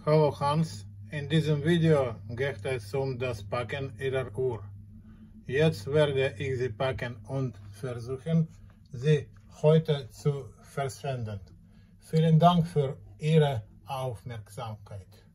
Hallo Hans, in diesem Video geht es um das Packen Ihrer Uhr. Jetzt werde ich sie packen und versuchen, sie heute zu verschwenden. Vielen Dank für Ihre Aufmerksamkeit.